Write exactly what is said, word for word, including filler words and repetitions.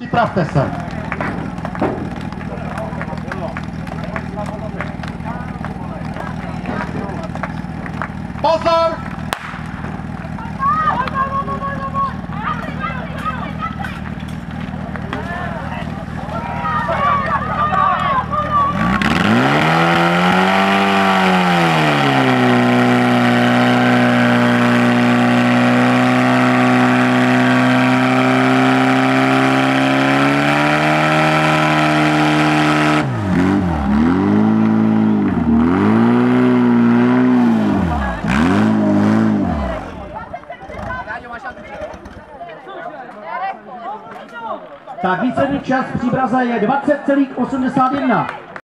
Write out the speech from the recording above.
Připravte se. Pozor! Tak výsledný čas Příbraze je dvacet celá osmdesát jedna.